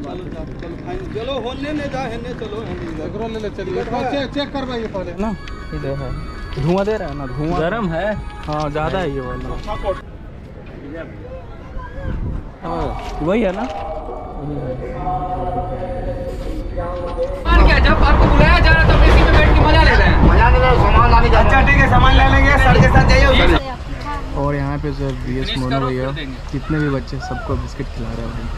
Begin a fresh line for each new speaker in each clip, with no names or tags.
चलो होने ने जा हेने चलो ले ले चलिए चेक करवाइए पहले ना। ये है धुआं दे रहा है ना, धुआं गरम है। हाँ ज़्यादा है ये वाला। वही है ना। क्या जब आपको बुलाया जा रहा था एसी में बैठ के मजा ले रहे हैं। मजा ले रहे हैं, सामान लाने जा रहे हैं। अच्छा ठीक है, सामान ले लेंगे, सर के साथ जाइए। और यहाँ पे जो BS मोनू भैया जितने भी बच्चे सबको बिस्किट खिला रहे हैं।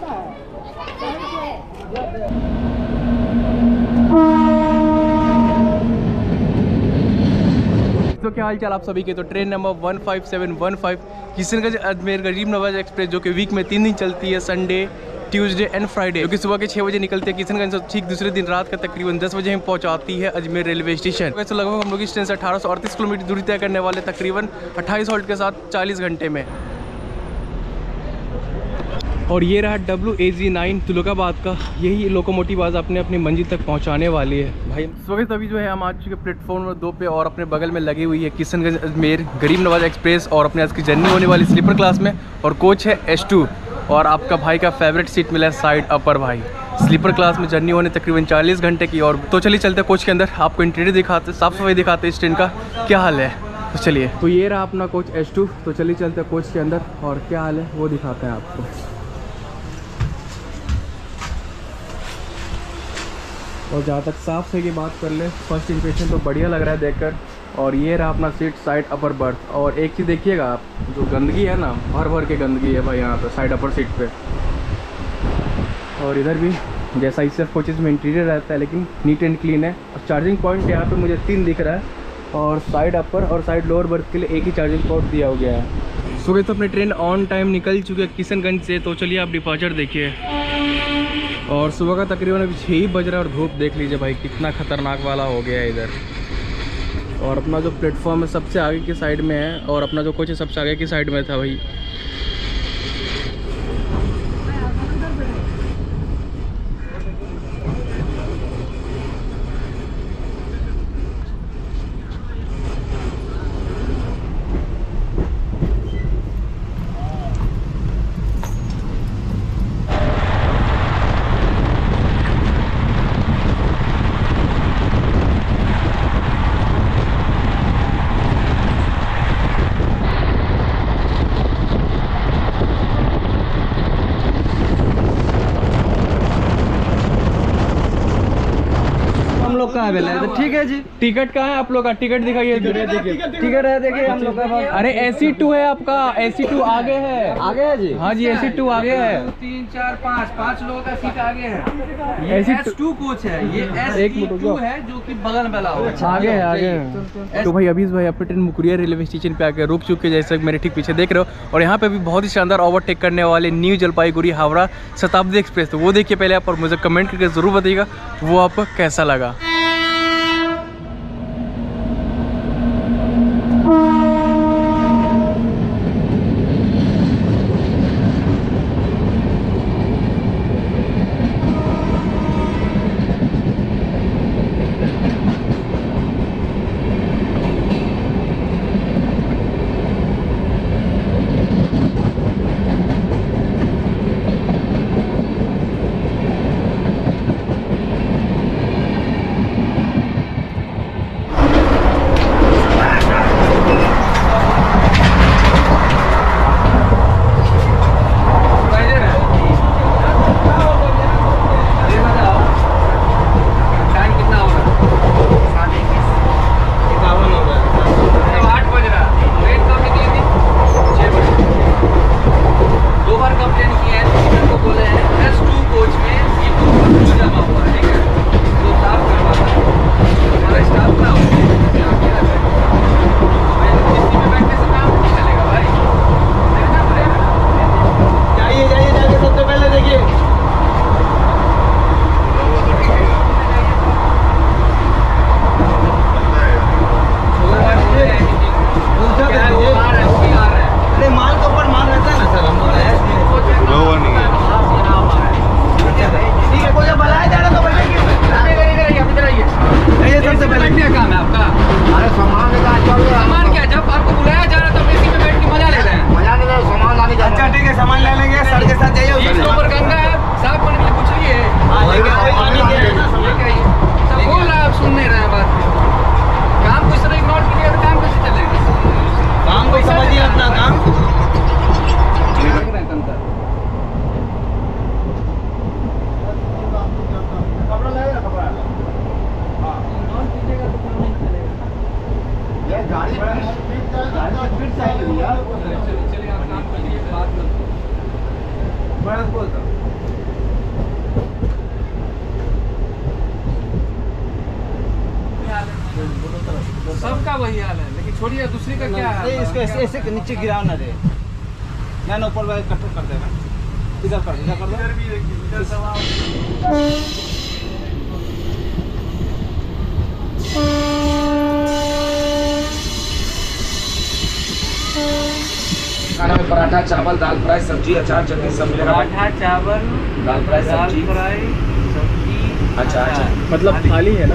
तो क्या हाल चाल आप सभी के। तो ट्रेन नंबर 15715 किशनगंज अजमेर गरीब नवाज एक्सप्रेस जो कि वीक में 3 दिन चलती है, संडे ट्यूसडे एंड फ्राइडे, जो कि सुबह के 6 बजे निकलते हैं किशनगंज से, ठीक दूसरे दिन रात का तकरीबन 10 बजे हमें पहुंचाती है अजमेर रेलवे स्टेशन। वैसे लगभग हम लोग इस ट्रेन से 1838 किलोमीटर दूरी तय करने वाले, तकरीबन 28 हॉल्ट के साथ 40 घंटे में। और ये रहा WAG9 तुलकाबाद का, यही लोकोमोटिव आज अपने अपनी मंजिल तक पहुंचाने वाली है भाई। इस वक्त अभी जो है हम आ चुके प्लेटफॉर्म नंबर 2 पे, और अपने बगल में लगी हुई है किशनगंज अजमेर गरीब नवाज एक्सप्रेस, और अपने आज की जर्नी होने वाली स्लीपर क्लास में, और कोच है S2। और आपका भाई का फेवरेट सीट मिला है साइड अपर भाई। स्लीपर क्लास में जर्नी होने तकरीबन 40 घंटे की। और तो चलिए चलते कोच के अंदर, आपको इंटीरियर दिखाते, साफ सफाई दिखाते इस ट्रेन का क्या हाल है। तो चलिए, तो ये रहा अपना कोच S2। तो चलिए चलते कोच के अंदर और क्या हाल है वो दिखाते हैं आपको। और जहाँ तक साफ सफाई की बात कर ले, फर्स्ट इंप्रेशन तो बढ़िया लग रहा है देखकर। और ये रहा अपना सीट साइड अपर बर्थ। और एक चीज़ देखिएगा आप, जो गंदगी है ना, भर भर के गंदगी है भाई यहाँ पे साइड अपर सीट पे। और इधर भी जैसा ICF कोचेज में इंटीरियर रहता है, लेकिन नीट एंड क्लीन है। और चार्जिंग पॉइंट यहाँ पे मुझे 3 दिख रहा है, और साइड अपर और साइड लोअर बर्थ के लिए एक ही चार्जिंग पॉइंट दिया हो गया है। सुबह तो अपनी ट्रेन ऑन टाइम निकल चुकी है किशनगंज से। तो चलिए आप डिपार्चर देखिए। और सुबह का तकरीबन अभी 6 ही बज रहा है, और धूप देख लीजिए भाई कितना खतरनाक वाला हो गया है इधर। और अपना जो प्लेटफॉर्म है सबसे आगे की साइड में है, और अपना जो कोच है सबसे आगे की साइड में था भाई।
लोग का है तो ठीक है जी।
टिकट कहाँ है आप लोग का? टिकट दिखाइए।
टिकट है देखिए हम लोग का पास।
अरे AC2 है आपका, AC2 आगे है।
आगे है जी?
हाँ जी, AC2 आगे है।
3 4 5 लोगों का सीट आगे है। ये S2 कोच है, ये SE2 है जो कि बगल में लगा हुआ है।
आगे है, आगे है। तो भाई अभी भाई अपने ट्रेन मुकुरिया रेलवे स्टेशन पे आके रुक चुके, जैसे मेरे ठीक पीछे देख रहे हो। और यहाँ पे भी बहुत ही शानदार ओवरटेक करने वाले न्यू जलपाईगुड़ी हावड़ा शताब्दी एक्सप्रेस। तो वो देखिए पहले आप, और मुझे कमेंट करके जरूर बताइएगा वो आपको कैसा लगा।
छोड़िए, दूसरी का क्या है?
इसको ऐसे नीचे गिराओ ना रे, ना ऊपर वाले कट कर देगा। इधर कर दो।
इधर भी इधर सवाल।
खाना में पराठा, चावल, दाल फ्राई, सब्जी, अचार, चटनी सब मिलेगा।
पराठा, चावल,
दाल फ्राई, सब्जी,
सब्जी,
अचार।
मतलब थाली है ना?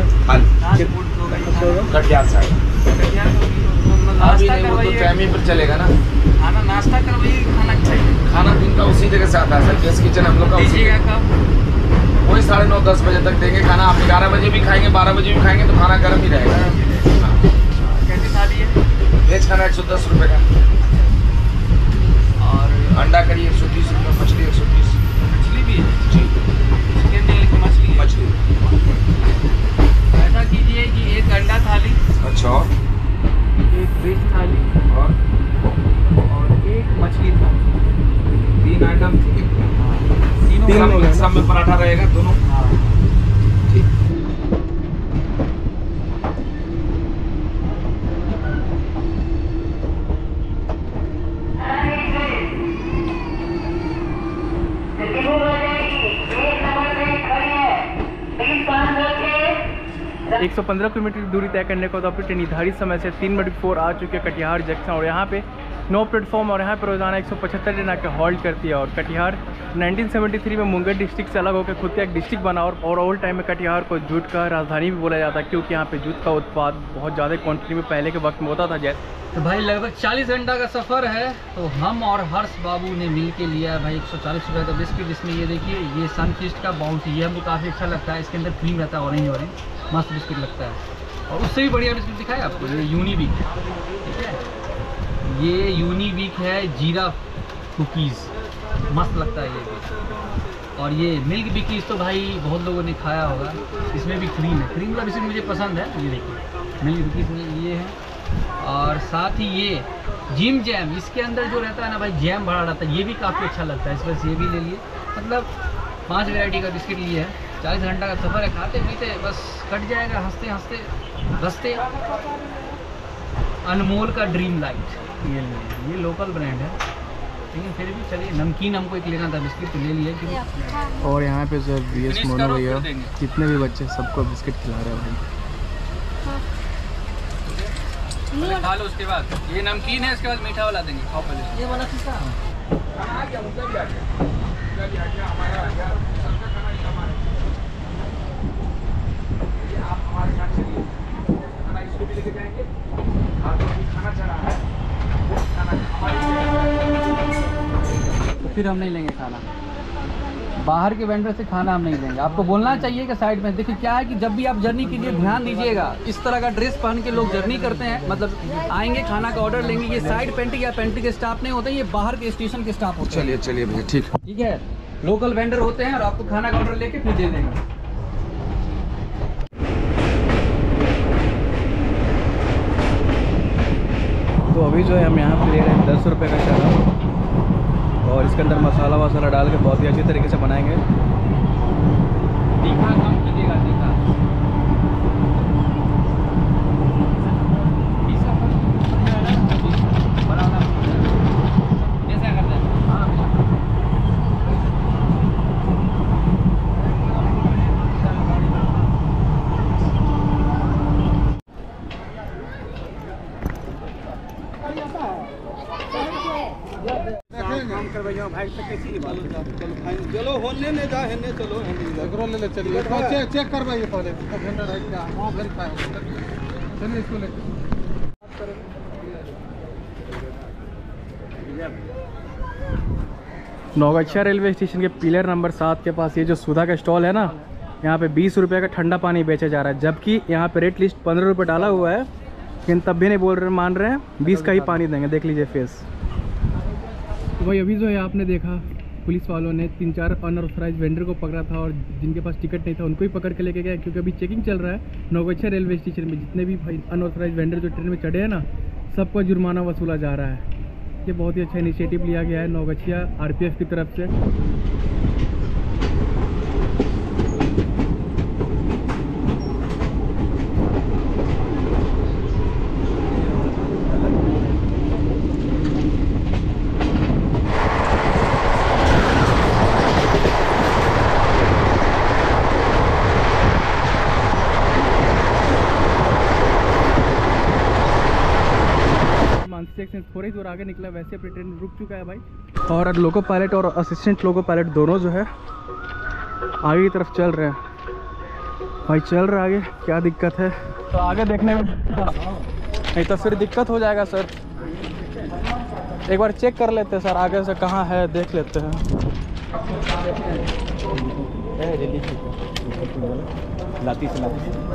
कटिहार साइड। अभी नहीं, वो तो टाइमिंग पर चलेगा ना।
खाना नाश्ता करवाइए, खाना खाइए।
खाना दिन का उसी जगह से आता है सर, गेस्ट किचन हम लोग का उसी
कब?
वही 9:30-10 बजे तक देंगे खाना। आप 11 बजे भी खाएंगे, 12 बजे भी खाएंगे तो खाना गर्म ही रहेगा।
कैसी थाली है?
वेज खाना 110 रुपये का,
और
अंडा करी 130 रुपये, मछली 130।
मछली भी है?
जी,
चिकन नहीं, लेकिन मछली है।
मछली।
ऐसा कीजिए कि एक अंडा थाली,
अच्छा, और
एक वेज थाली
और
और एक मछली थाली।
3 आइटम।
तीन हो गए।
सब में पराठा रहेगा दोनों। ठीक।
एक 115 किलोमीटर की दूरी तय करने को तो अपने निर्धारित समय से 3:04 आ चुके हैं कटिहार जंक्शन। और यहाँ पे 9 प्लेटफॉर्म और यहाँ पर रोजाना 175 ट्रेन आके हॉल्ट करती है। और कटिहार 1973 में मुंगेर डिस्ट्रिक्ट से अलग होकर खुद का एक डिस्ट्रिक्ट बना। और ओल्ड टाइम में कटिहार को जूट का राजधानी भी बोला जाता है, क्योंकि यहाँ पे जूट का उत्पाद बहुत ज़्यादा क्वांटिटी में पहले के वक्त में होता था। जैसे
तो भाई लगभग 40 घंटा का सफ़र है, तो हम और हर्ष बाबू ने मिल के लिया है भाई 140 रुपये का बिस्किट। जिसमें ये देखिए, ये सनफीस्ट का बाउंटी, ये हमको काफ़ी अच्छा लगता है। इसके अंदर क्रीम रहता है, ऑरेंज मस्त बिस्किट लगता है। और उससे भी बढ़िया बिस्किट दिखाया आपको, ये यूनिवीक, ठीक है, ये यूनिवीक है जीरा कुकीज़, मस्त लगता है ये भी। और ये मिल्क बिकीज़ तो भाई बहुत लोगों ने खाया होगा, इसमें भी क्रीम है। क्रीम का बिस्किट मुझे पसंद है, ये देखिए मिल्क बिकीज़ में ये है। और साथ ही ये जिम जैम, इसके अंदर जो रहता है ना भाई, जैम भरा रहता है, ये भी काफ़ी अच्छा लगता है। इस वजह से ये भी ले लिए, मतलब 5 वैरायटी का बिस्किट लिए है। 40 घंटा का सफ़र है, खाते पीते बस कट जाएगा, हंसते हंसते बसते। अनमोल का ड्रीम लाइट, ये लोकल ब्रांड है, लेकिन फिर भी चलिए। नमकीन हमको एक लेना था बिस्किट, तो ले लिया क्योंकि।
और यहाँ पे सर BS मोनो भैया जितने भी बच्चे सबको बिस्किट खिला रहे हैं भाई।
खा लो, उसके बाद ये नमकीन है, इसके बाद मीठा वाला देंगे, खाओ पहले ये वाला। ठीक है, फिर हम नहीं लेंगे खाना, बाहर के वेंडर से खाना हम नहीं लेंगे। आपको बोलना चाहिए कि साइड में देखिए क्या है कि जब भी आप जर्नी कीजिए ध्यान दीजिएगा, इस तरह का ड्रेस पहन के लोग जर्नी करते हैं, मतलब आएंगे खाना का ऑर्डर लेंगे, ये साइड पेंट्री या पेंट्री के स्टाफ नहीं होते, ये बाहर के स्टेशन के स्टाफ होते हैं।
चलिए भैया, ठीक
ठीक है, लोकल वेंडर होते हैं और आपको खाना का ऑर्डर लेके फिर दे देंगे।
तो अभी जो है हम यहाँ पे ले रहे हैं 10 रुपये का शराब, और इसके अंदर मसाला वसाला डाल के बहुत ही अच्छी तरीके से बनाएंगे।
तीखा कम कीजिएगा, तीखा जैसा करते हैं।
चलो होने ने जा, हेने चलो, ले ले चलिए, चेक करवाइए पहले, चलिए इसको ले।
नौगछिया रेलवे स्टेशन के पिलर नंबर 7 के पास ये जो सुधा का स्टॉल है ना, यहाँ पे 20 रुपये का ठंडा पानी बेचा जा रहा है, जबकि यहाँ पे रेट लिस्ट 15 रुपये डाला हुआ है, लेकिन तब भी नहीं बोल रहे, मान रहे हैं 20 का ही पानी देंगे। देख लीजिए फेस। तो भाई अभी जो है आपने देखा, पुलिस वालों ने 3-4 अनऑथराइज वेंडर को पकड़ा था, और जिनके पास टिकट नहीं था उनको ही पकड़ के लेके गए, क्योंकि अभी चेकिंग चल रहा है नौगछिया रेलवे स्टेशन में। जितने भी भाई अनऑथराइज वेंडर जो ट्रेन में चढ़े हैं ना, सबका जुर्माना वसूला जा रहा है। ये बहुत ही अच्छा इनिशिएटिव लिया गया है नौगछिया RPF की तरफ से। स्टेशन थोड़ी दूर आगे निकला, वैसे अपनी ट्रेन रुक चुका है भाई। और लोको पायलट और असिस्टेंट लोको पायलट दोनों जो है आगे की तरफ चल रहे हैं भाई। चल रहा है आगे, क्या दिक्कत है तो आगे देखने में, नहीं तो फिर दिक्कत हो जाएगा सर। एक बार चेक कर लेते हैं सर आगे से कहाँ है, देख लेते हैं।
लाती से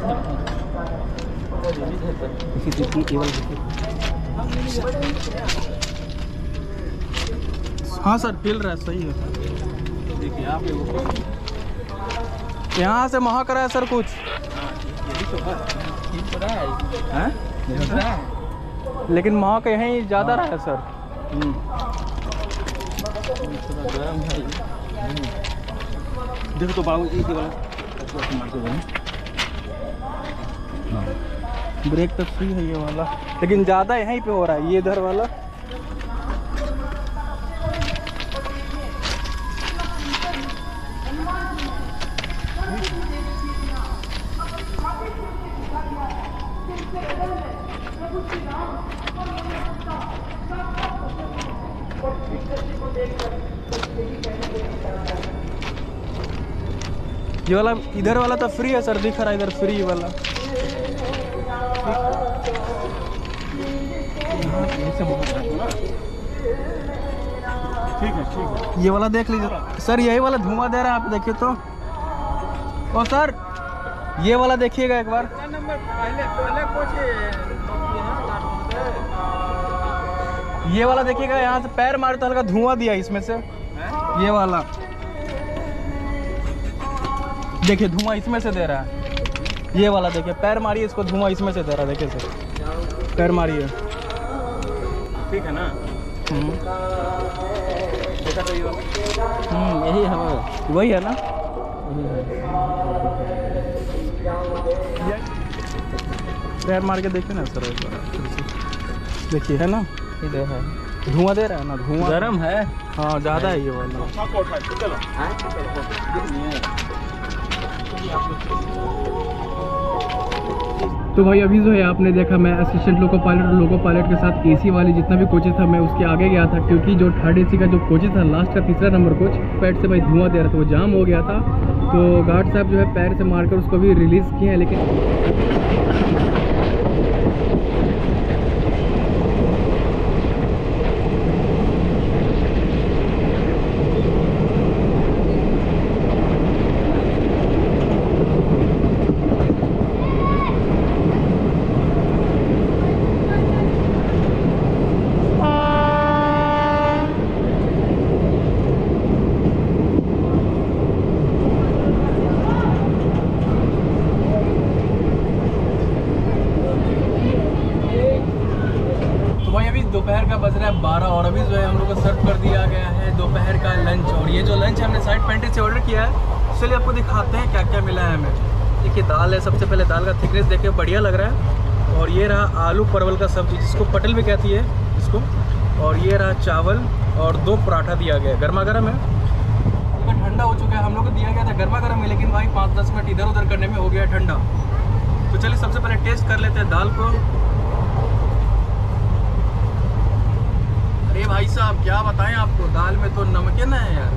हाँ सर हिल रहा है, सही है।
देखिए आप
यहाँ से महक रहा है सर कुछ, लेकिन महक यहीं ज़्यादा रहा है सर।
देखो तो बाबू ये वाला
ब्रेक तो फ्री है ये वाला, लेकिन ज़्यादा यहीं पे हो रहा है ये इधर वाला। ये वाला इधर वाला तो फ्री है सर, दिख रहा है इधर फ्री वाला।
ठीक है
ये वाला देख लीजिए सर, यही वाला धुआं दे रहा है, आप देखिए तो। और सर ये वाला देखिएगा एक बार, ये वाला देखिएगा, यहाँ से पैर मारे तो हल्का धुआं दिया इसमें से। ये वाला देखिए धुआं इसमें से दे रहा है। ये वाला देखिए, पैर मारिए इसको, धुआं इसमें से दे रहा है, देखिए सर पैर मारिए।
ठीक है ना।
यही है वही है ना। पैर मार के देखिए ना सर एक बार, देखिए है ना, धुआं दे रहा है ना, धुआं
गरम है।
हाँ ज़्यादा है ये वाला। तो भाई अभी जो है आपने देखा, मैं असिस्टेंट लोको पायलट और लोको पायलट के साथ एसी वाली जितना भी कोचेस था मैं उसके आगे गया था, क्योंकि जो थर्ड एसी का जो कोचेस था लास्ट का तीसरा नंबर कोच पैर से भाई धुआं दे रहा था, वो जाम हो गया था। तो गार्ड साहब जो है पैर से मारकर उसको भी रिलीज़ किए हैं, लेकिन दोपहर का बज रहा है 12 और अभी जो है हम लोग को सर्व कर दिया गया है दोपहर का लंच। और ये जो लंच हमने साइड पेंट्री से ऑर्डर किया है, चलिए आपको दिखाते हैं क्या क्या मिला है हमें। देखिए दाल है, सबसे पहले दाल का थिकनेस देखिए बढ़िया लग रहा है। और ये रहा आलू परवल का सब्जी, जिसको पटल भी कहती है इसको। और ये रहा चावल और 2 पराठा दिया गया, गर्मा गर्म है। तो ठंडा हो चुका है, हम लोग को दिया गया था गर्मा गर्म है, लेकिन भाई 5-10 मिनट इधर उधर करने में हो गया ठंडा। तो चलिए सबसे पहले टेस्ट कर लेते हैं दाल को। अरे भाई साहब क्या बताएं आपको, दाल में तो नमकीन है यार,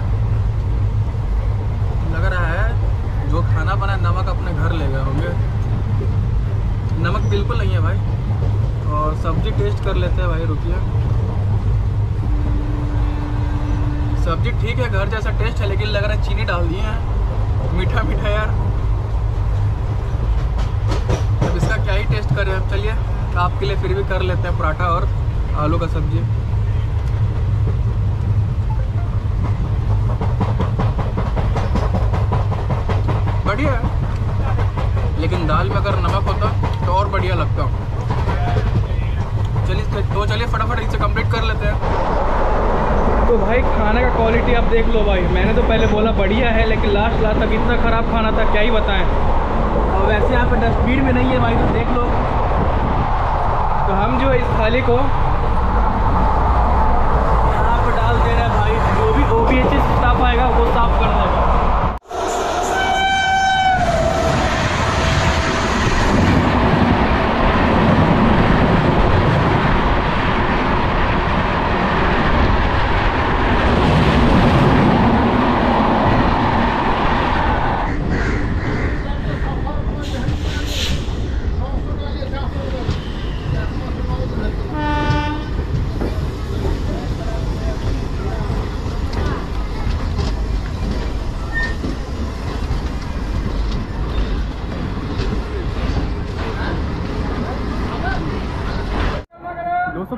लग रहा है जो खाना बना नमक अपने घर ले गए होंगे, नमक बिल्कुल नहीं है भाई। और सब्जी टेस्ट कर लेते हैं भाई, रुकिए। सब्जी ठीक है, घर जैसा टेस्ट है, लेकिन लग रहा है चीनी डाल दिए हैं, मीठा मीठा यार। अब इसका क्या ही टेस्ट करें हम, चलिए आपके लिए फिर भी कर लेते हैं पराठा और आलू का सब्जी। बढ़िया है, लेकिन दाल में अगर नमक होता तो और बढ़िया लगता। चलिए फटाफट इसे कंप्लीट कर लेते हैं। तो भाई खाने का क्वालिटी आप देख लो भाई, मैंने तो पहले बोला बढ़िया है, लेकिन लास्ट तक इतना ख़राब खाना था क्या ही बताएं। और वैसे यहाँ पे डस्टबिन में नहीं है भाई, तो देख लो। तो हम जो है इस थाली को यहाँ पर डाल दे रहे हैं भाई, जो भी OBHS स्टाफ आएगा वो साफ कर देगा।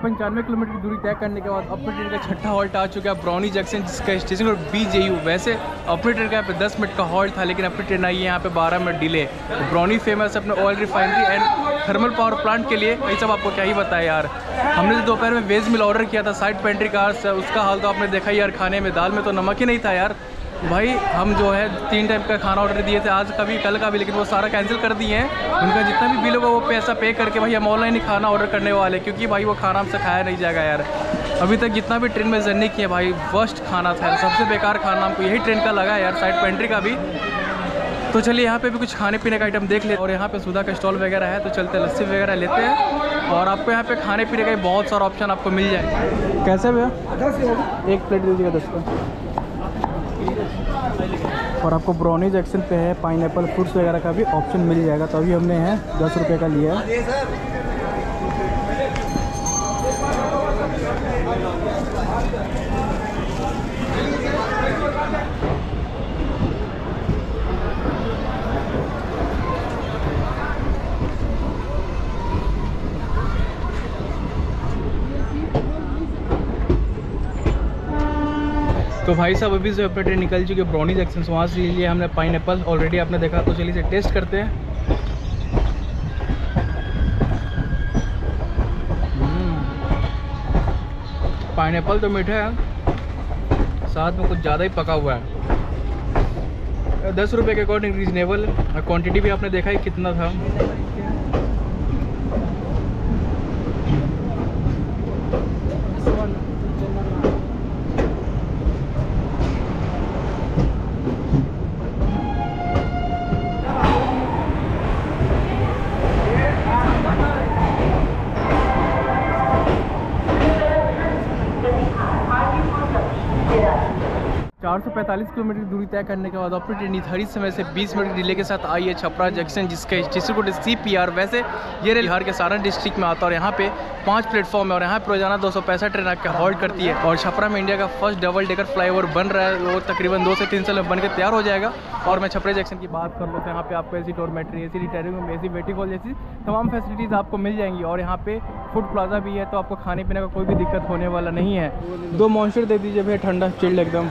95 किलोमीटर की दूरी तय करने के बाद अपने ट्रेन का छठा हॉल्ट आ चुका है ब्राउनी जंक्शन, जिसका स्टेशन और BJU। वैसे अपनी ट्रेन का यहाँ पे 10 मिनट का हॉल्ट था, लेकिन अपनी ट्रेन आई है यहाँ पे 12 मिनट डिले। ब्राउनी फेमस अपने oil refinery and thermal power plant के लिए। ये सब आपको क्या ही बताया यार। हमने जो दोपहर में वेज मिल ऑर्डर किया था साइड पेंट्री कार्स, उसका हाल तो आपने देखा ही यार। खाने में दाल में तो नमक ही नहीं था यार भाई। हम जो है 3 टाइम का खाना ऑर्डर दिए थे, आज का भी कल का भी, लेकिन वो सारा कैंसिल कर दिए हैं। उनका जितना भी बिल होगा वो पैसा पे करके भाई हम ऑनलाइन ही खाना ऑर्डर करने वाले, क्योंकि भाई वो खाना हमसे खाया नहीं जाएगा यार। अभी तक जितना भी ट्रेन में जर्नी किया भाई, वर्स्ट खाना था, सबसे बेकार खाना हमको यही ट्रेन का लगा यार, साइड पेंट्री का भी। तो चलिए यहाँ पे भी कुछ खाने पीने का आइटम देख ले। और यहाँ पे सुधा का स्टॉल वगैरह है, तो चलते लस्सी वगैरह लेते हैं। और आपको यहाँ पे खाने पीने का बहुत सारा ऑप्शन आपको मिल जाएगा। कैसे भैया? 1 प्लेट दीजिएगा 10 का। और आपको ब्राउनी जंक्शन पे है पाइनएप्पल फ्रूट्स वगैरह का भी ऑप्शन मिल जाएगा। तो अभी हमने है 10 रुपये का लिया है। तो भाई साहब अभी से अपने ट्रेन निकल चुकी है ब्राउनी जंक्शन से। वहाँ से लिए हमने पाइनएप्पल, ऑलरेडी आपने देखा, तो चलिए इसे टेस्ट करते हैं। पाइनएप्पल तो मीठा है, साथ में कुछ ज़्यादा ही पका हुआ है। 10 रुपये के अकॉर्डिंग रीजनेबल है। क्वान्टिटी भी आपने देखा ही कितना था। चार 445 किलोमीटर की दूरी तय करने के बाद अपनी ट्रेन निर्धारित समय से 20 मिनट डिले के साथ आई है छपरा जंक्शन, जिसका स्टेशन कोड CPR। वैसे ये रेल बिहार के सारण डिस्ट्रिक्ट में आता है और यहाँ पे 5 प्लेटफॉर्म है और यहाँ पे रोजाना 265 ट्रेन आके हॉल्ट करती है। और छपरा में इंडिया का फर्स्ट डबल डेकर फ्लाईओवर बन रहा है, वो तकरीबन 2 से 3 साल में बन के तैयार हो जाएगा। और मैं छपरा जंक्शन की बात कर लो तो यहाँ पे आपको AC dormitory, AC retiring room, AC waiting hall जैसी तमाम फैसिलिटीज़ आपको मिल जाएंगी। और यहाँ पे फूड प्लाजा भी है, तो आपको खाने पीने का कोई भी दिक्कत होने वाला नहीं है। 2 मॉन्स्टर दे दीजिए भैया, ठंडा चिल्ड एकदम।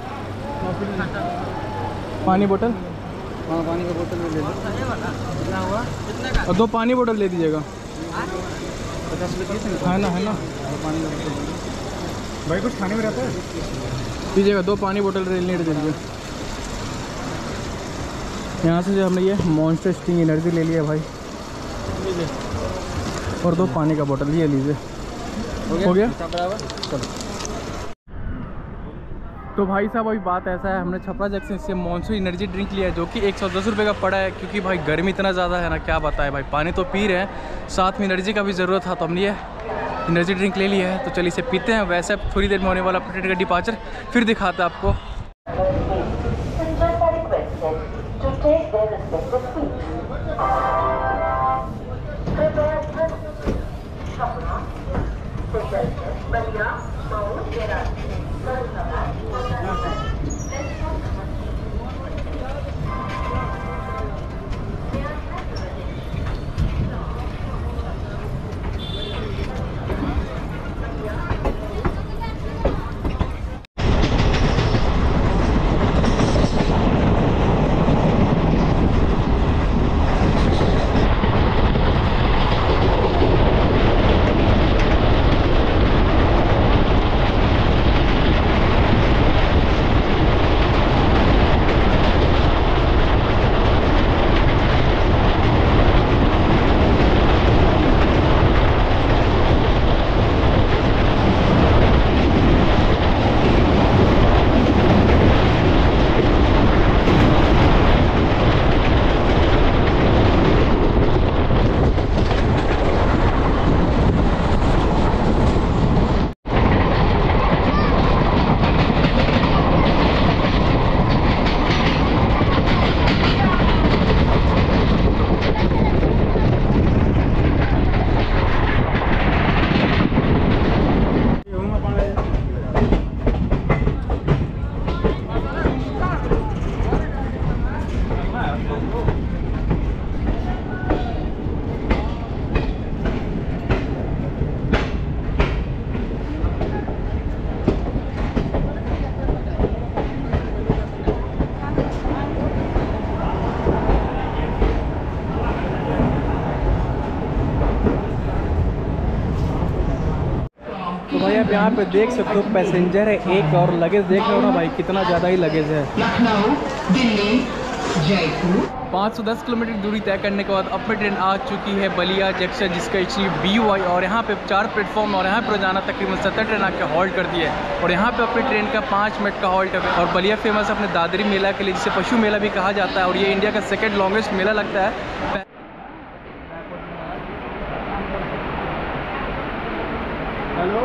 पानी बोतल,
हाँ पानी का बोतल ले लो। कितना हुआ?
और 2 पानी बोतल दे दीजिएगा।
50 रुपये
है ना, है ना।
पानी का बोतल भाई, कुछ खाने में रहता है
दीजिएगा। 2 पानी बोतल रेल नीड दीजिए। यहाँ से जो हमने ये मॉन्स्टर स्टिंग एनर्जी ले लिया भाई, और 2 पानी का बोतल ये लीजिए। हो गया
बराबर। चलो
तो भाई साहब अभी बात ऐसा है, हमने छपरा जंक्शन से मॉनसून एनर्जी ड्रिंक लिया है, जो कि 110 रुपये का पड़ा है। क्योंकि भाई गर्मी इतना ज़्यादा है ना, क्या बताएं भाई। पानी तो पी रहे हैं, साथ में एनर्जी का भी ज़रूरत था, तो हमने ये एनर्जी ड्रिंक ले लिया है। तो चलिए इसे पीते हैं। वैसे थोड़ी देर में होने वाला ट्रेन का डिपार्चर फिर दिखाते हैं आपको। यहाँ पे देख सकते हो पैसेंजर है एक, और लगेज देख रहे हो ना भाई कितना ज़्यादा ही लगेज है।
लखनऊ, दिल्ली, जयपुर।
510 किलोमीटर की दूरी तय करने के बाद अपनी ट्रेन आ चुकी है बलिया जंक्शन, जिसका एक्चुअली BY, और यहाँ पे 4 प्लेटफॉर्म और यहाँ पर रोजाना तकरीबन 70 ट्रेन आके हॉल्ट करती है। और यहाँ पे अपनी ट्रेन का 5 मिनट का हॉल्ट है। और बलिया फेमस अपने दादरी मेला के लिए, जिसे पशु मेला भी कहा जाता है, और ये इंडिया का सेकेंड लॉन्गेस्ट मेला लगता है। हेलो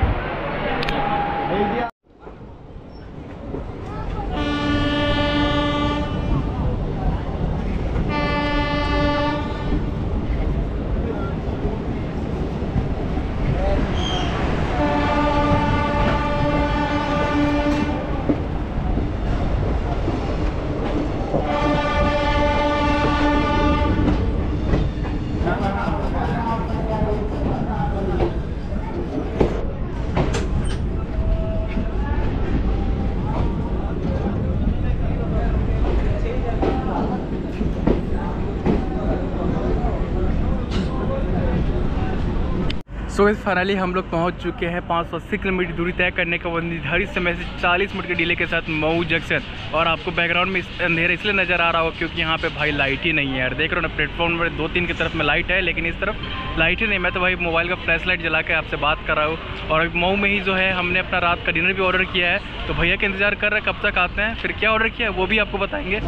सो इस फाइनली हम लोग पहुंच चुके हैं 580 किलोमीटर दूरी तय करने के बाद निर्धारित समय से 40 मिनट के डिले के साथ मऊ जंक्शन। और आपको बैकग्राउंड में अंधेरा इसलिए नज़र आ रहा हो क्योंकि यहाँ पे भाई लाइट ही नहीं है यार। देख रहे हो ना, प्लेटफॉर्म नंबर 2-3 की तरफ में लाइट है, लेकिन इस तरफ लाइट ही नहीं। मैं तो भाई मोबाइल का फ्लैश लाइट जला के आपसे बात कर रहा हूँ। और मऊ में ही जो है हमने अपना रात का डिनर भी ऑर्डर किया है, तो भैया का इंतज़ार कर रहे हैं कब तक आते हैं, फिर क्या ऑर्डर किया है वो भी आपको बताएँगे।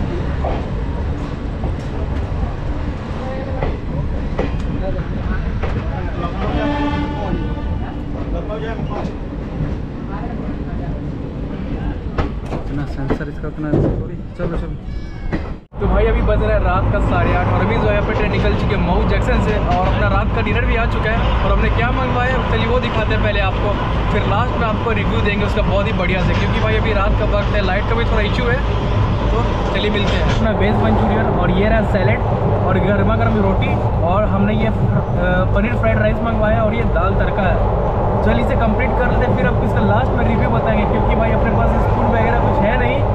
इतना सेंसर इसका उतना चलो चलो।
तो भाई अभी बज रहा है रात का 8:30 और अभी जो है अपनी ट्रेन निकल चुकी है मऊ जंक्शन से, और अपना रात का डिनर भी आ चुका है। और हमने क्या मंगवाया है चलिए वो दिखाते हैं पहले आपको, फिर लास्ट में आपको रिव्यू देंगे उसका बहुत ही बढ़िया से, क्योंकि भाई अभी रात का वक्त है, लाइट का भी थोड़ा इशू है। तो चलिए मिलते हैं। अपना वेज मंचूरियन, और ये रहा सैलेड, और गर्मा गर्म रोटी, और हमने ये पनीर फ्राइड राइस मंगवाया, और ये दाल तड़का है। चलिए इसे कंप्लीट कर लेते हैं, फिर आपको इसका लास्ट में रिव्यू बताएंगे, क्योंकि भाई अपने पास स्पून वगैरह कुछ है नहीं।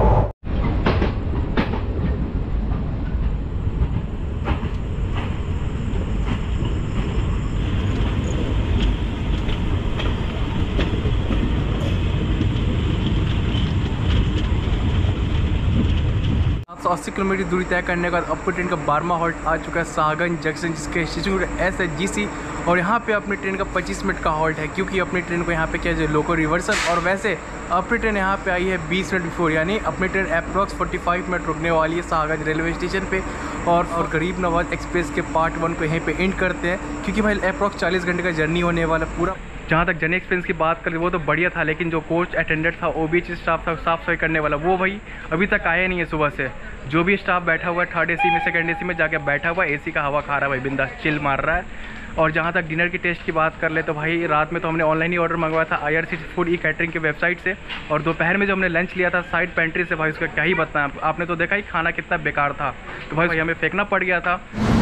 तो 80 किलोमीटर दूरी तय करने के बाद अपनी ट्रेन का 12वां हॉल्ट आ चुका है सागंज जंक्शन, जिसका इंस्टीट्यूट SHGC। और यहाँ पे अपनी ट्रेन का 25 मिनट का हॉल्ट है, क्योंकि अपनी ट्रेन को यहाँ पे क्या है लोको रिवर्सल। और वैसे अपनी ट्रेन यहाँ पे आई है 20 मिनट बिफोर, यानी अपनी ट्रेन अप्रॉक्स 45 मिनट रुकने वाली है सागंज रेलवे स्टेशन पे। और गरीब नवाज एक्सप्रेस के पार्ट 1 को यहीं पे एंड करते हैं, क्योंकि भाई अप्रॉक्स 40 घंटे का जर्नी होने वाला पूरा। जहाँ तक जर्नी एक्सपीरियंस की बात करें वो तो बढ़िया था, लेकिन जो कोच अटेंडेंट था, OBH स्टाफ था, साफ़ सफाई करने वाला, वो भाई अभी तक आया नहीं है सुबह से। जो भी स्टाफ बैठा हुआ है 3rd AC में 2nd AC में जाके बैठा हुआ है, AC का हवा खा रहा है भाई, बिंदास चिल मार रहा है। और जहाँ तक डिनर की टेस्ट की बात कर ले तो भाई रात में तो हमने ऑनलाइन ही ऑर्डर मंगवाया था IRCTC फूड ई-कैटरिंग की वेबसाइट से। और दोपहर में जो हमने लंच लिया था साइड पेंट्री से, भाई उसका क्या ही बताएं, आपने तो देखा ही खाना कितना बेकार था, तो भाई हमें फेंकना पड़ गया था।